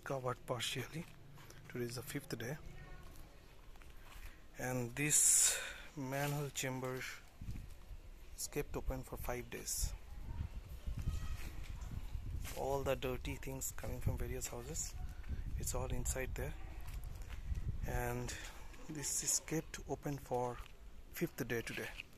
covered partially. Today is the 5th day, and this manhole chamber is kept open for 5 days. All the dirty things coming from various houses, it's all inside there, and this is kept open for 5th day today.